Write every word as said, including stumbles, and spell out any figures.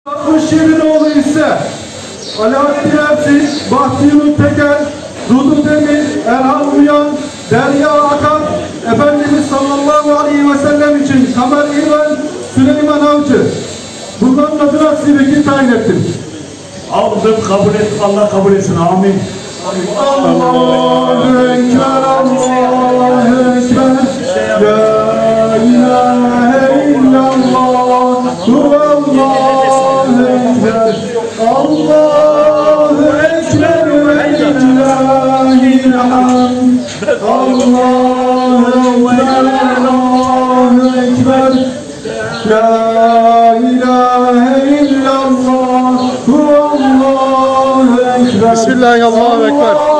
altmış yedi oğlu ise Alaaddin Ersin, Bahtiyar Teker, Dudu Demir, Erhan Uyan, Derya Akan, Efendimiz sallallahu aleyhi ve sellem için Kamer İlven, Süleyman Avcı. Bunların adına sizi vekil tayin ettim. Aldım, kabul et, Allah kabul etsin. Amin. Allahu Ekber, Allahu Ekber, La ilahe illallah, Allahu Ekber, Allahu Ekber ve lillahil hamd, Allahu Ekber, Allahu Ekber, La ilahe illallah, Allahu Ekber. Bismillahirrahmanirrahim.